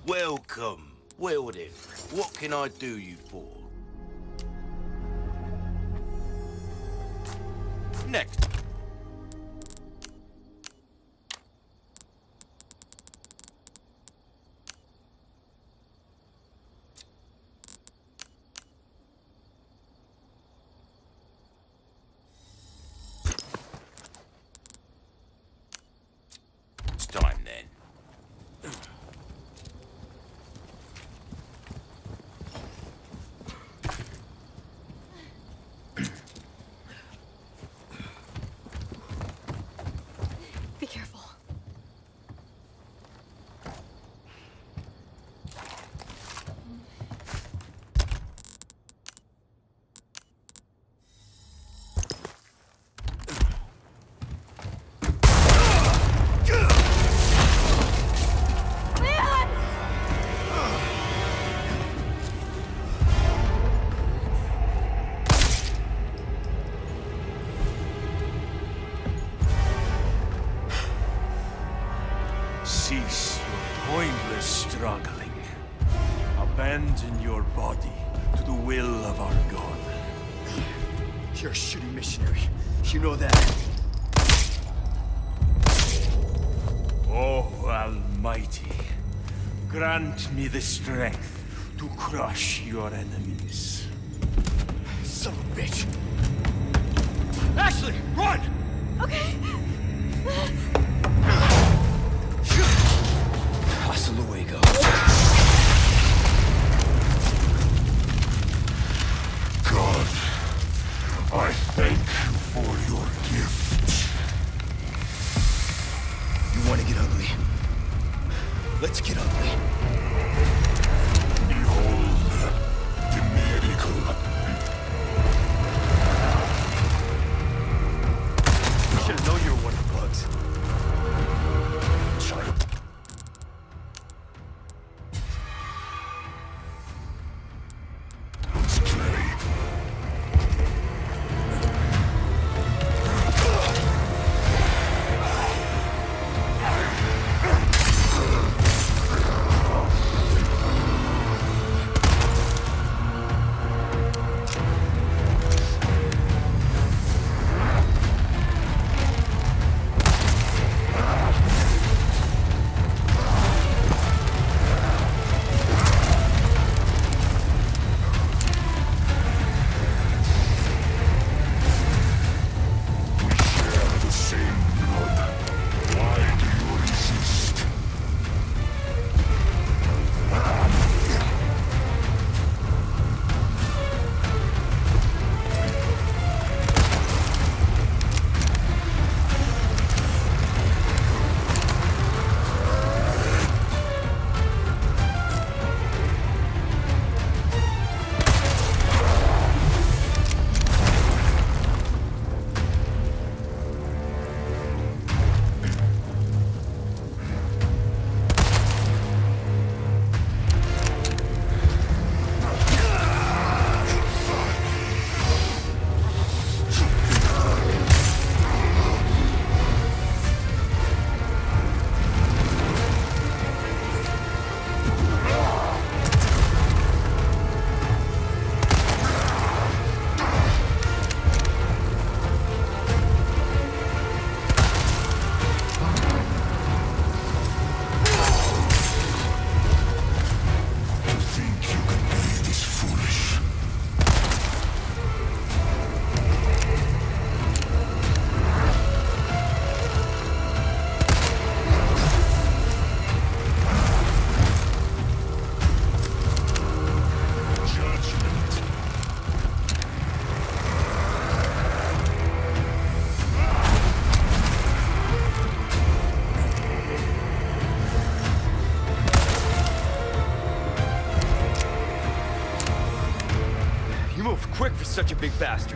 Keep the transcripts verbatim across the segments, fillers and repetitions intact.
Welcome. Well then, what can I do you for? Next. It's time then. Be careful. Cease your pointless struggling. Abandon your body to the will of our God. You're a shitty missionary. You know that. Oh, Almighty, grant me the strength to crush your enemies. Son of a bitch! Ashley, run! Okay. Hasta luego. God, I thank you for your gift. You want to get ugly? Let's get ugly. Behold the miracle. You should have known you were one of the bugs. Try to... Quick for such a big bastard.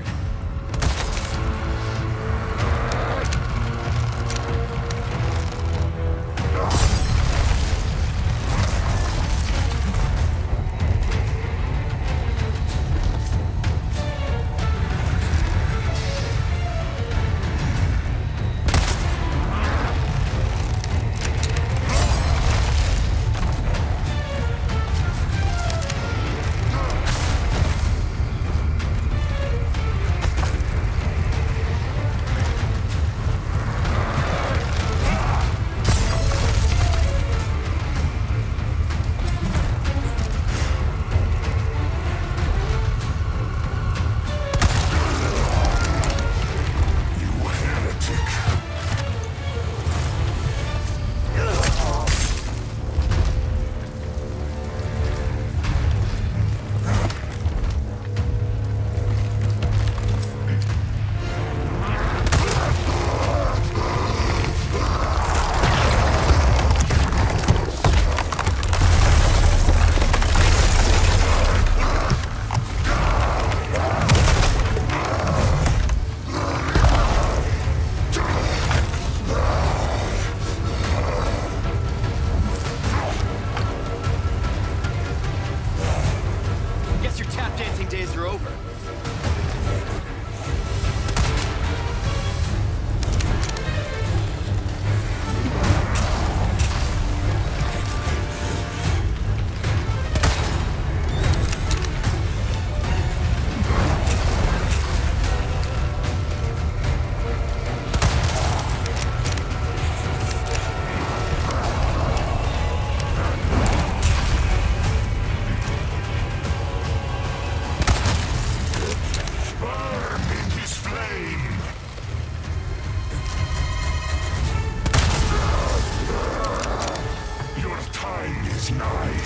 is nigh.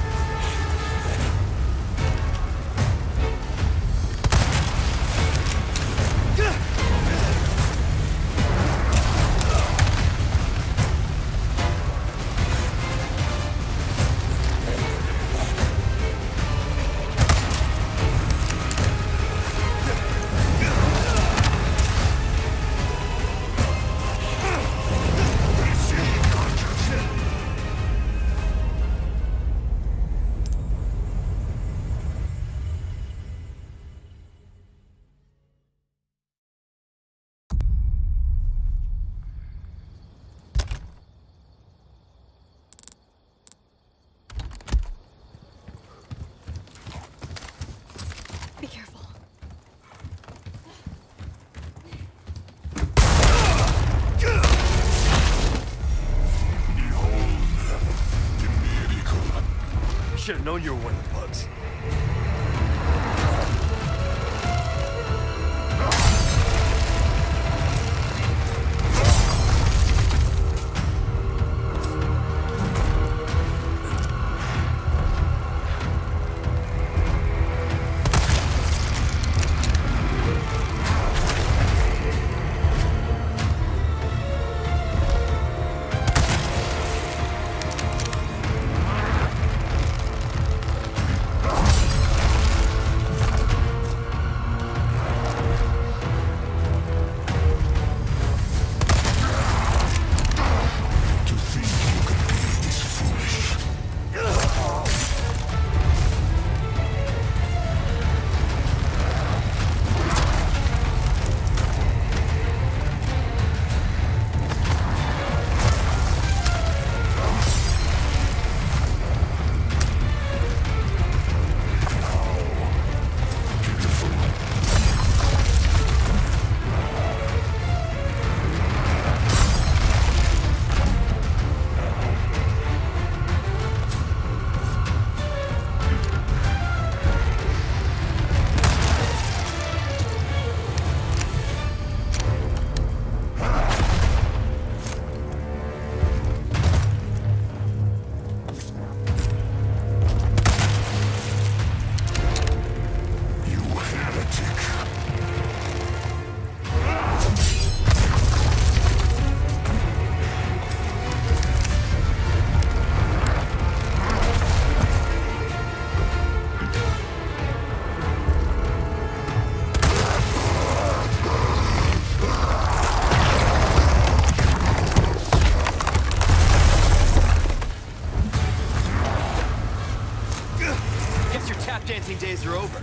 Be careful. Should have known you were one of the bugs. Dancing days are over.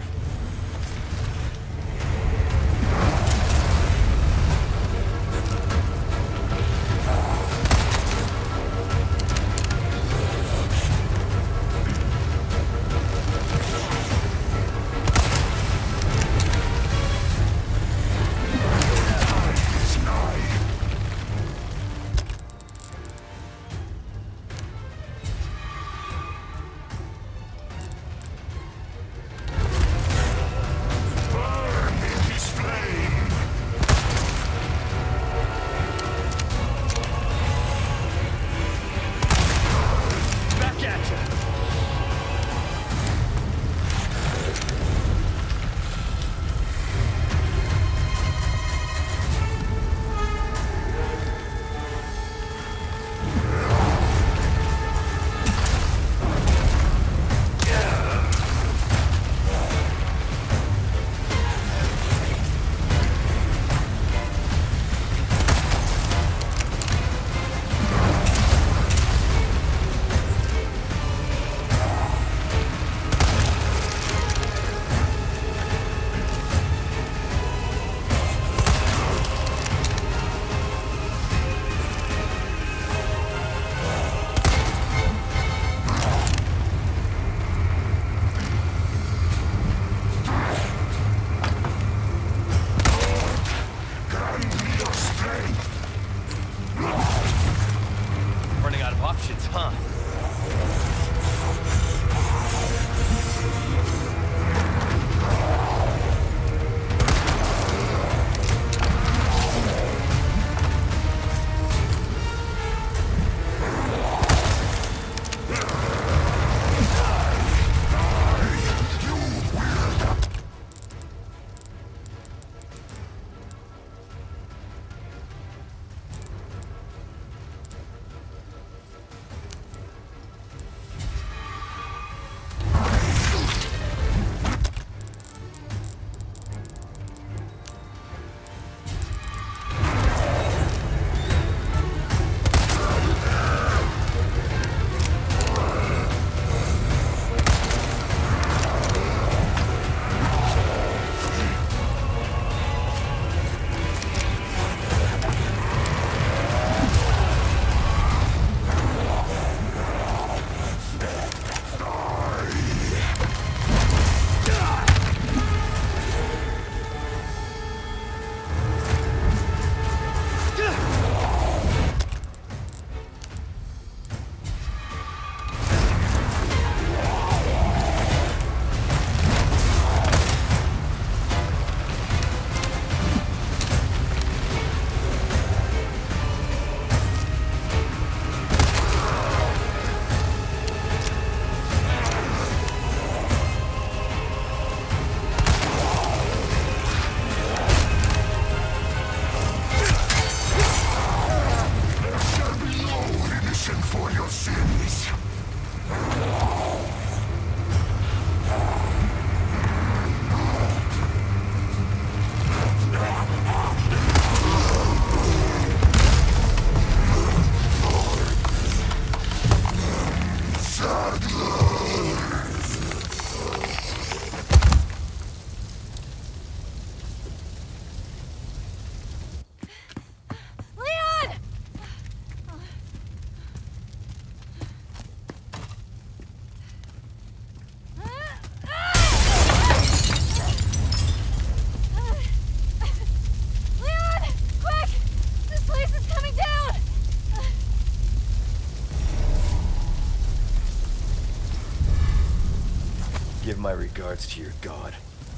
Give my regards to your god.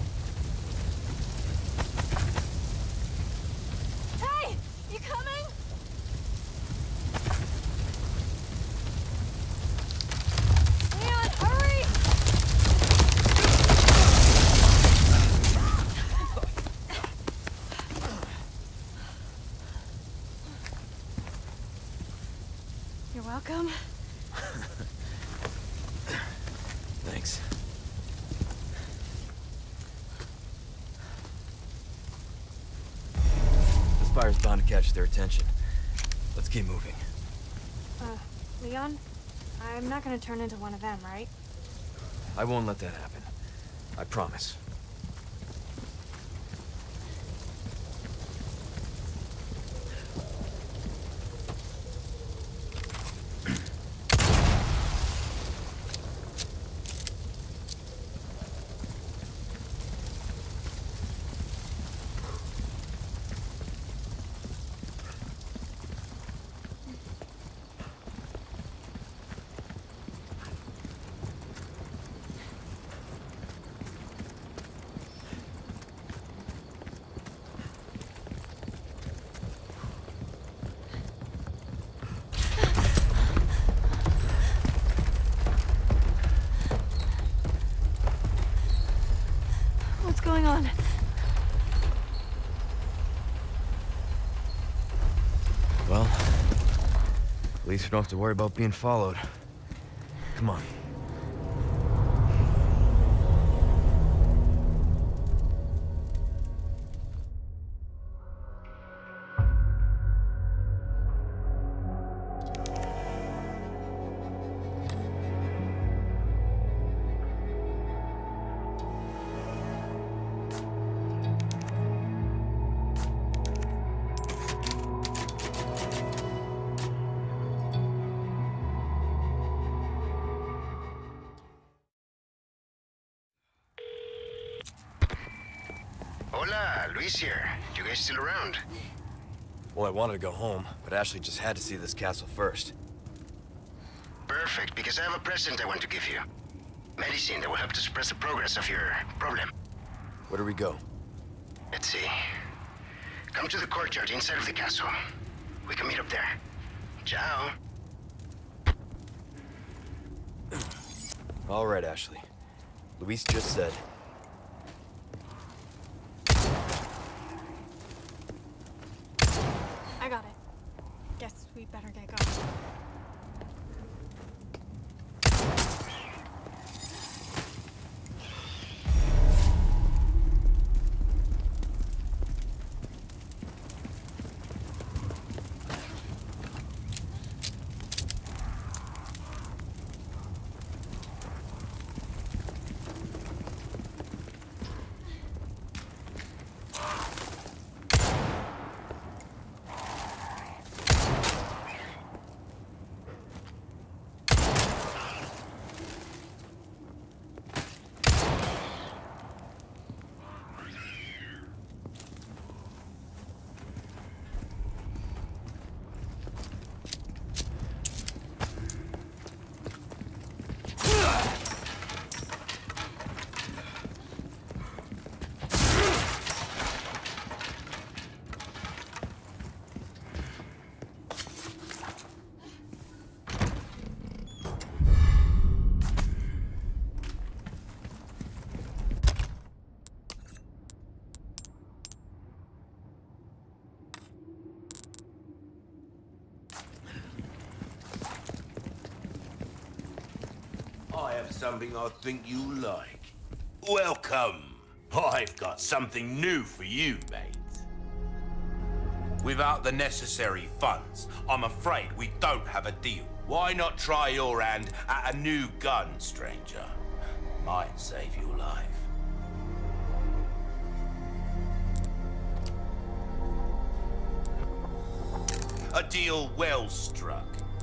Hey! You coming? Leon, hurry! You're welcome. Thanks. This fire's bound to catch their attention. Let's keep moving. Uh, Leon? I'm not gonna turn into one of them, right? I won't let that happen. I promise. What's going on? Well, at least we don't have to worry about being followed. Come on. Hola, Luis here. You guys still around? Well, I wanted to go home, but Ashley just had to see this castle first. Perfect, because I have a present I want to give you. Medicine that will help to suppress the progress of your problem. Where do we go? Let's see. Come to the courtyard inside of the castle. We can meet up there. Ciao. All right, Ashley. Luis just said. I got it. Guess we better get going. I have something I think you'll like. Welcome. I've got something new for you, mate. Without the necessary funds, I'm afraid we don't have a deal. Why not try your hand at a new gun, stranger? Might save your life. A deal well struck.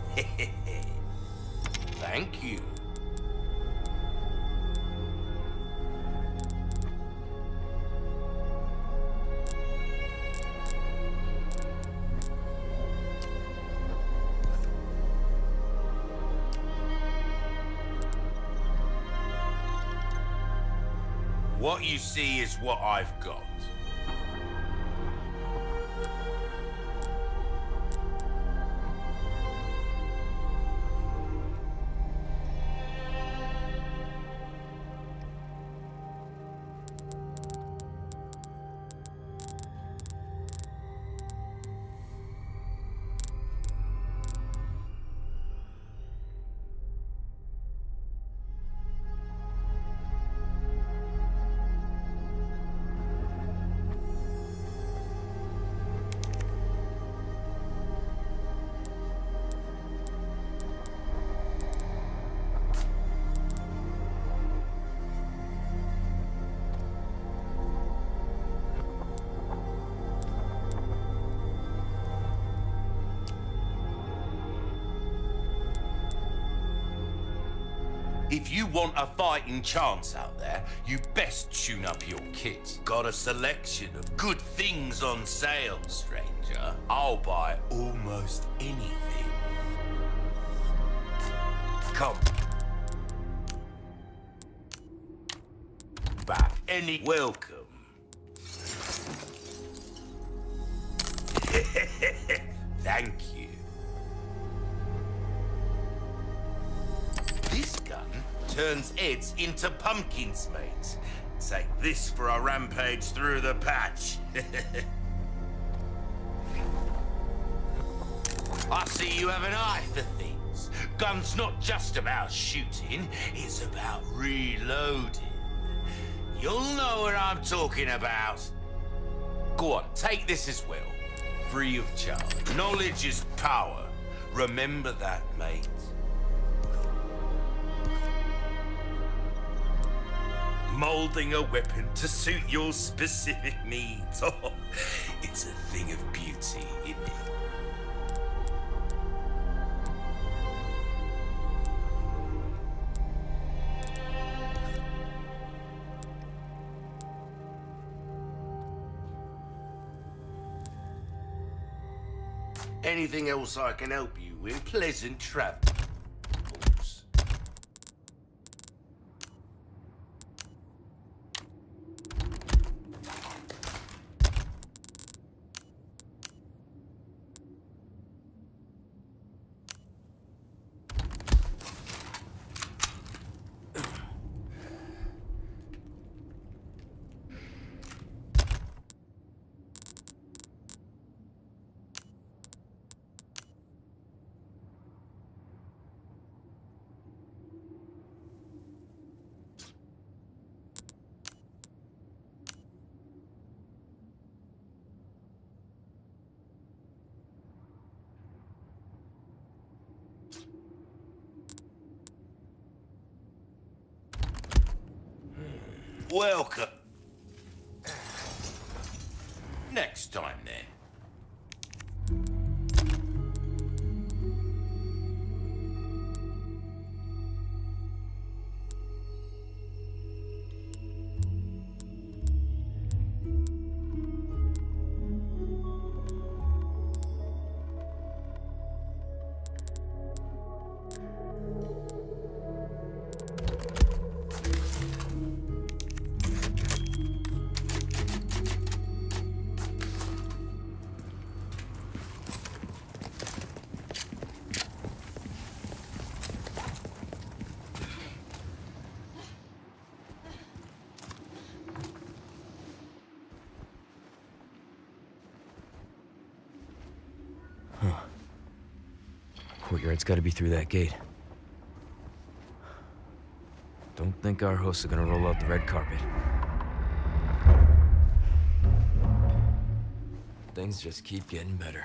Thank you. What you see is what I've got. If you want a fighting chance out there, you best tune up your kit. Got a selection of good things on sale, stranger. I'll buy almost anything. Come. Back any welcome. Thank you. This gun turns heads into pumpkins, mate. Take this for a rampage through the patch. I see you have an eye for things. Gun's not just about shooting, it's about reloading. You'll know what I'm talking about. Go on, take this as well. Free of charge. Knowledge is power. Remember that, mate. Molding a weapon to suit your specific needs. Oh, it's a thing of beauty, isn't it? Anything else I can help you with? Pleasant travel. Welcome. Next time, then. Courtyard's gotta be through that gate. Don't think our hosts are gonna roll out the red carpet. Things just keep getting better.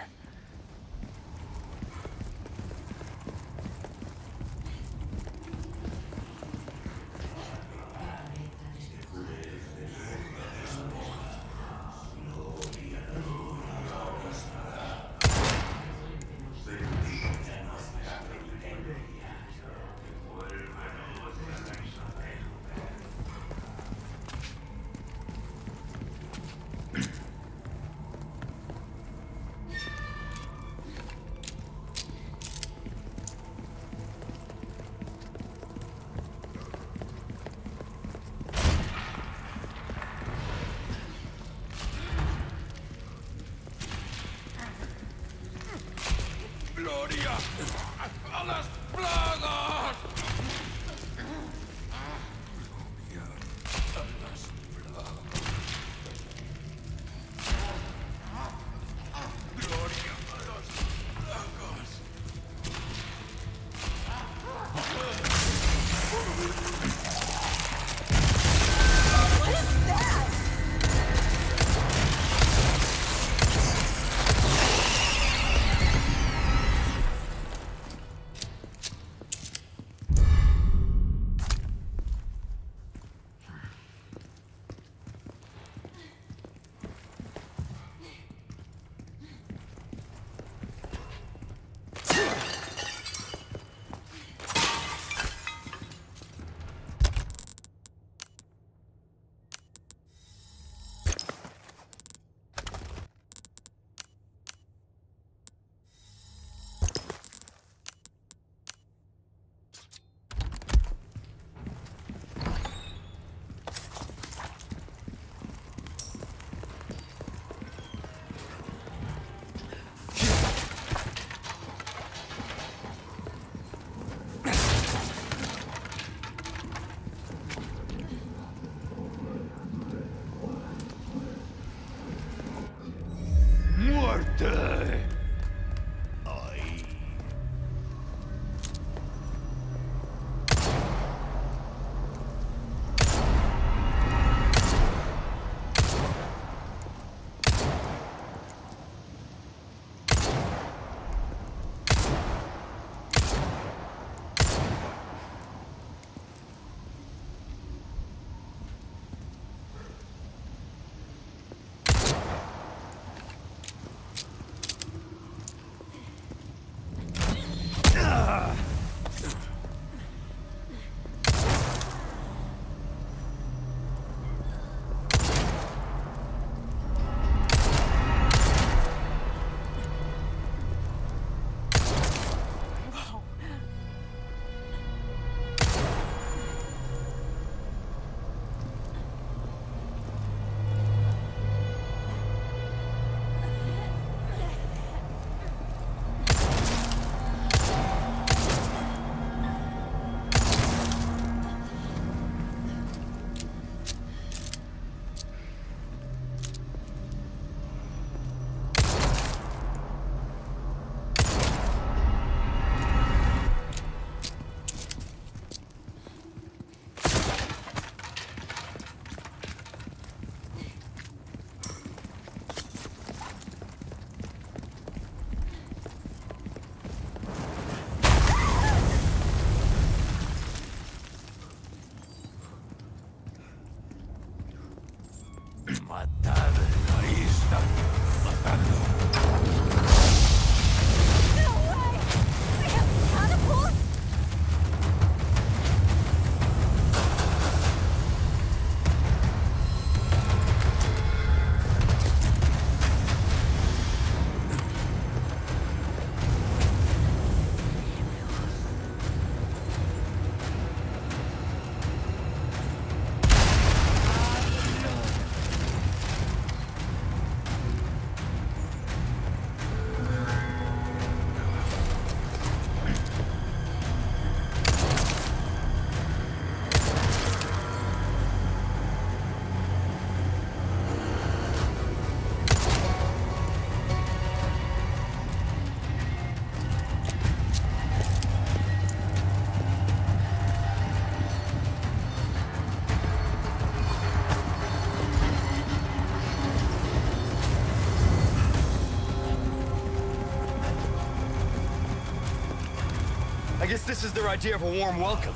guess this is their idea of a warm welcome.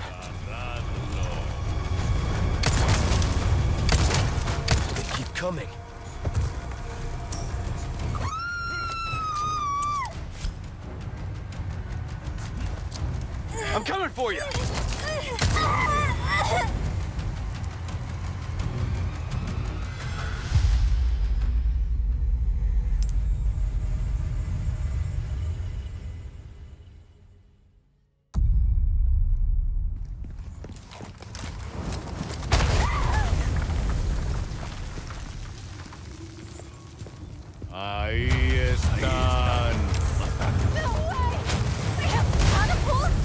They keep coming. I'm coming for you! Ahí están. No way! We have catapults?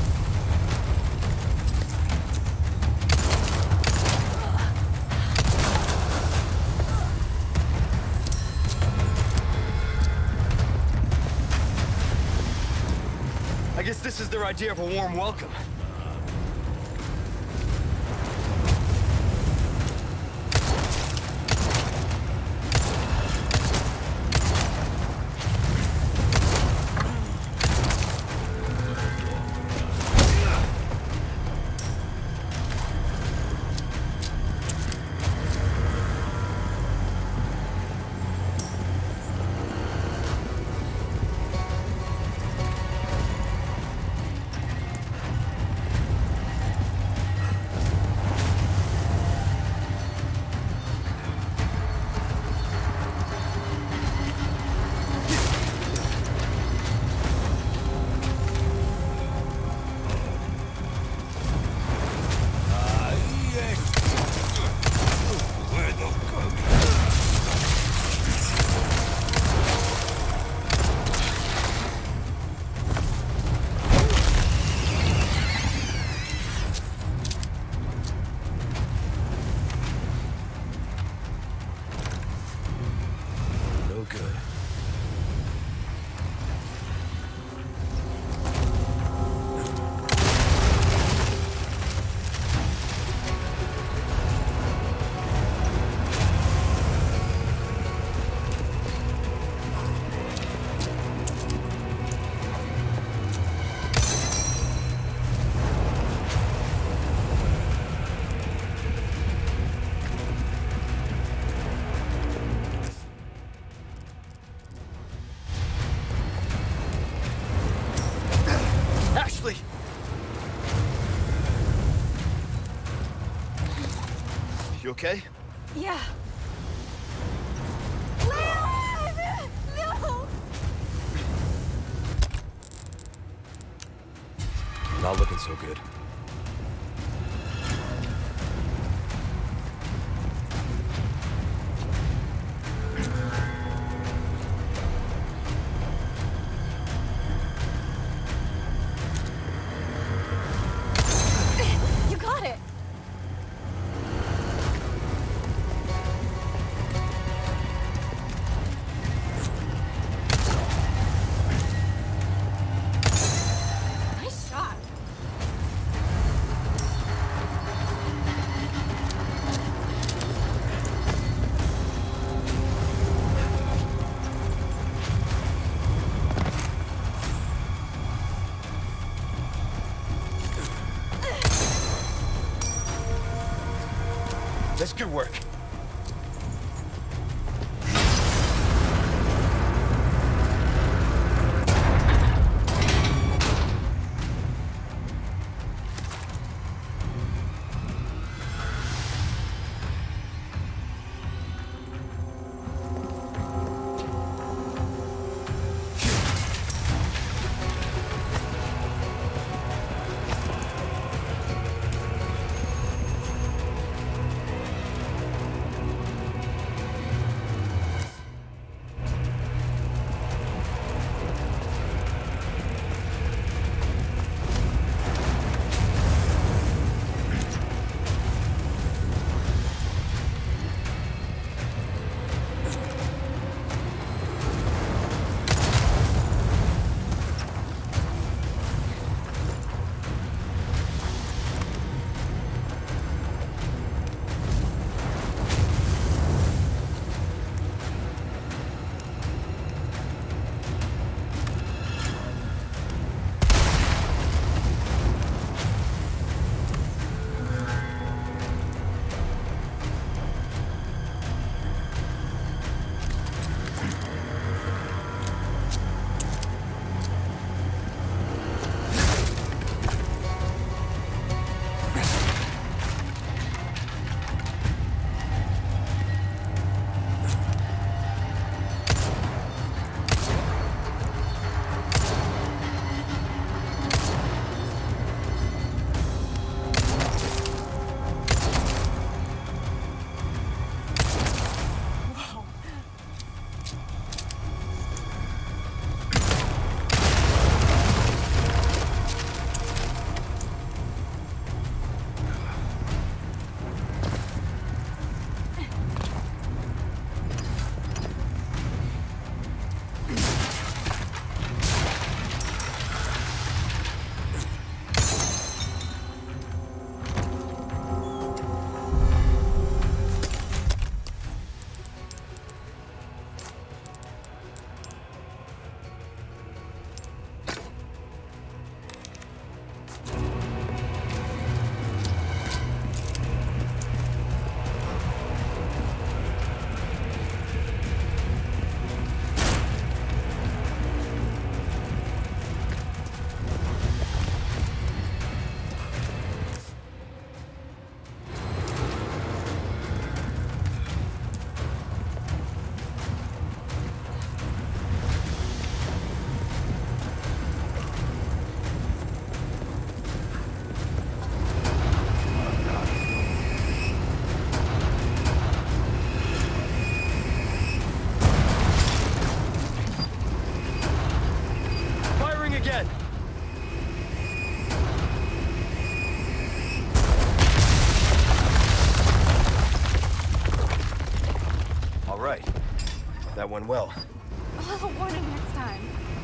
I guess this is their idea of a warm welcome. You okay? Yeah. Leon! No! Not looking so good. You got it! Nice shot. That's good work. That went well. I'll have a warning next time.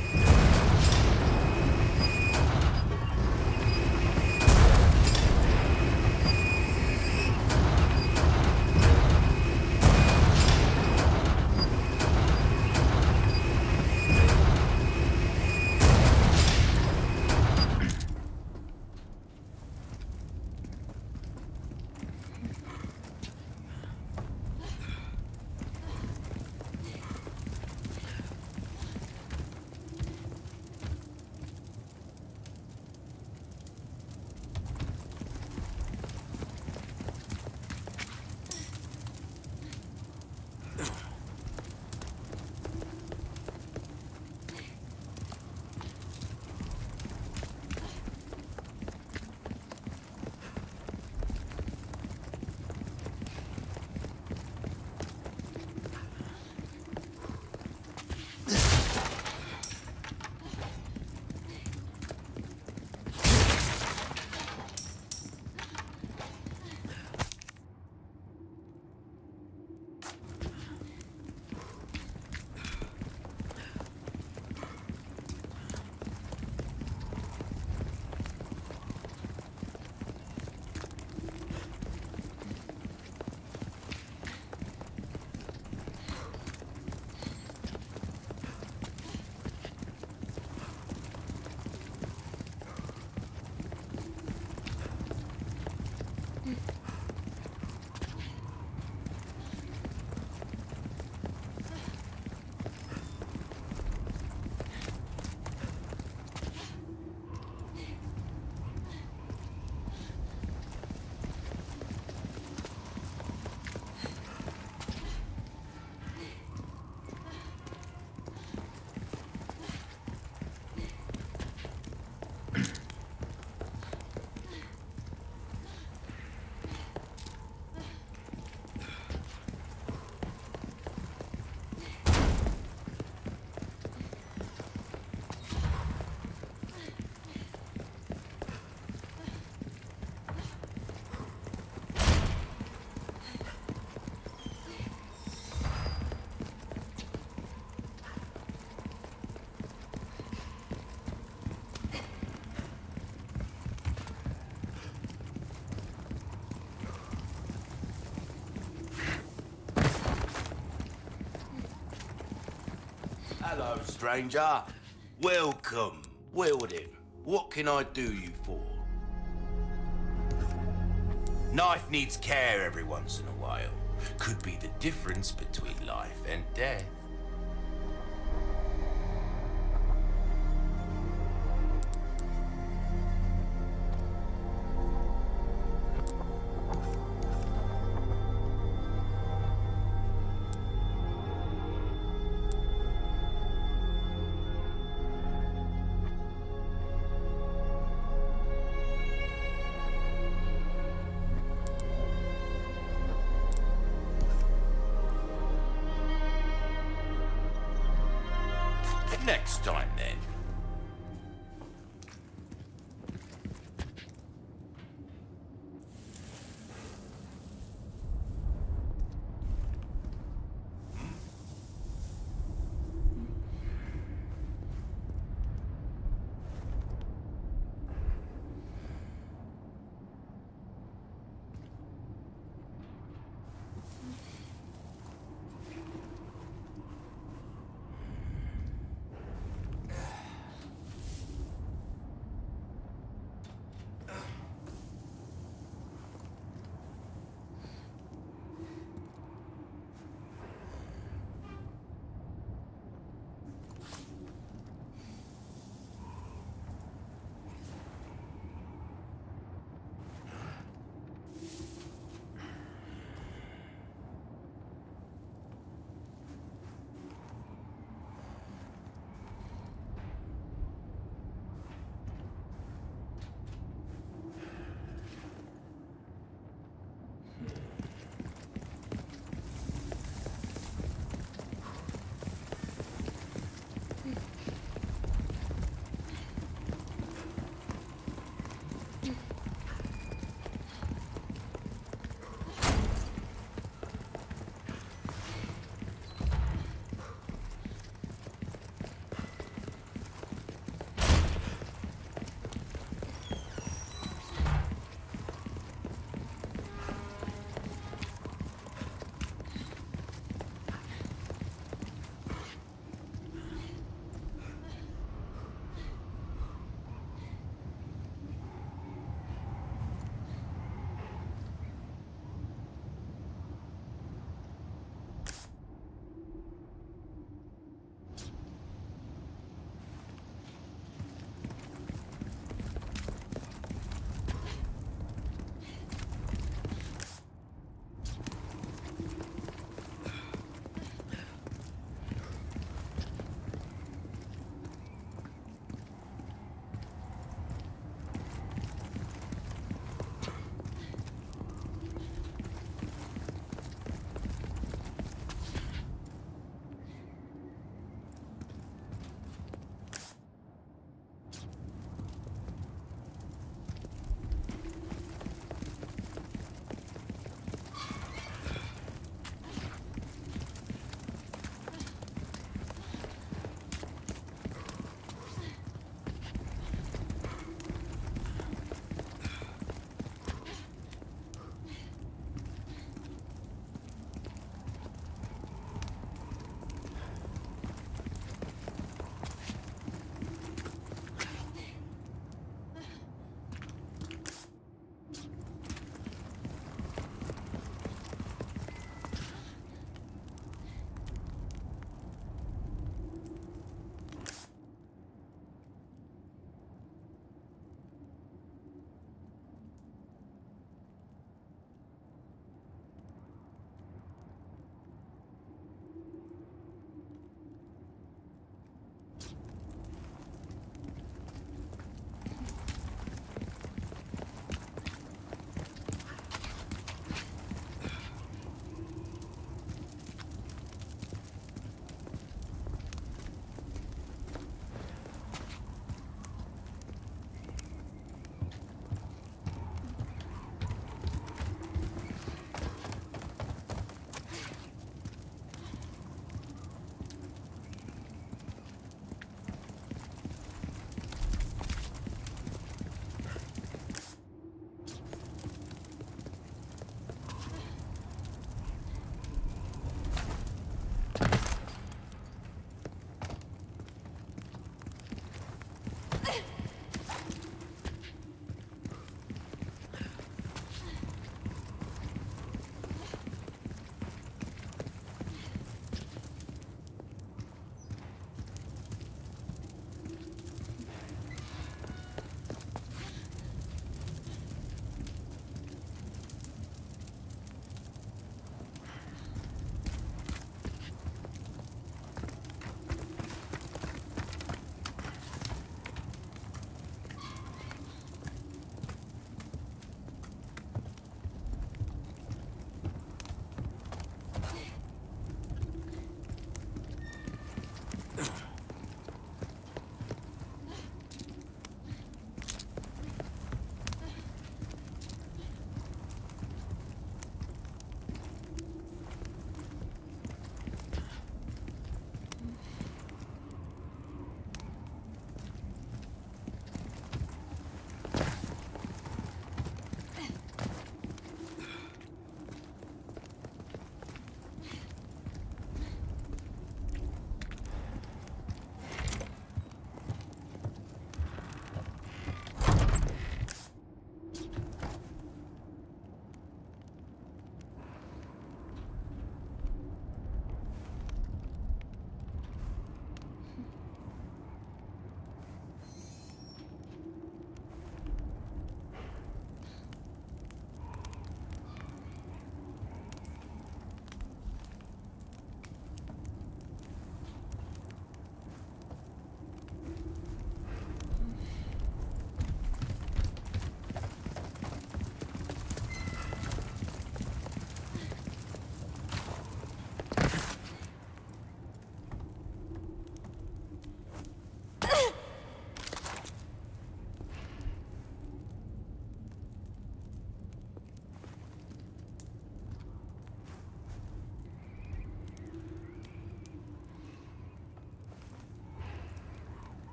Hello, stranger. Welcome. Wielding. What can I do you for? Knife needs care every once in a while. Could be the difference between life and death. Next time, then.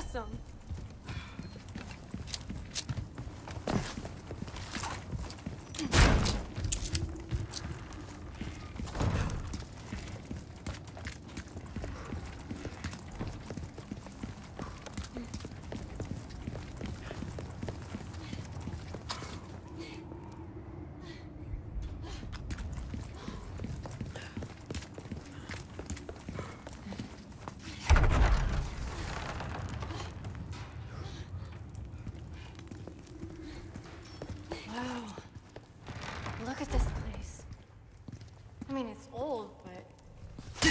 awesome. Look at this place. I mean, it's old, but...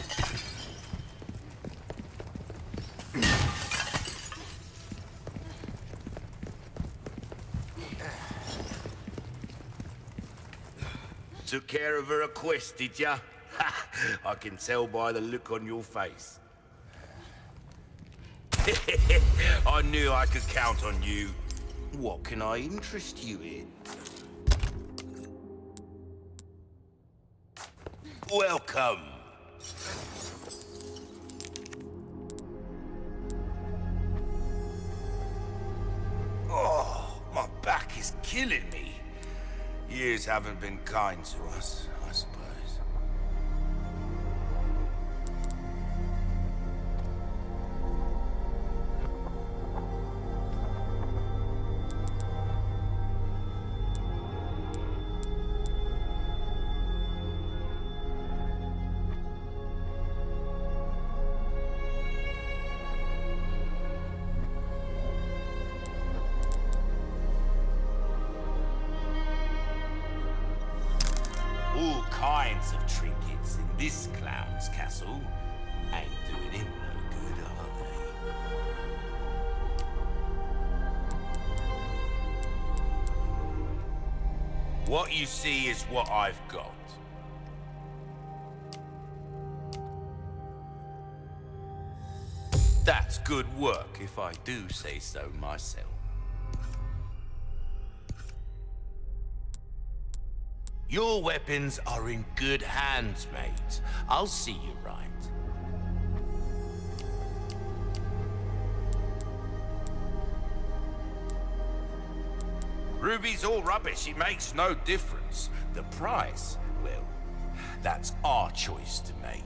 Took care of her request, did ya? I can tell by the look on your face. I knew I could count on you. What can I interest you in? Welcome. Oh, my back is killing me. Years haven't been kind to us, I suppose. All kinds of trinkets in this clown's castle. Ain't doing him no good, are they? What you see is what I've got. That's good work, if I do say so myself. Your weapons are in good hands, mate. I'll see you right. Ruby's all rubbish. It makes no difference. The price, well, that's our choice to make.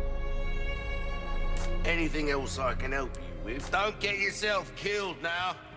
Anything else I can help you with? Don't get yourself killed now.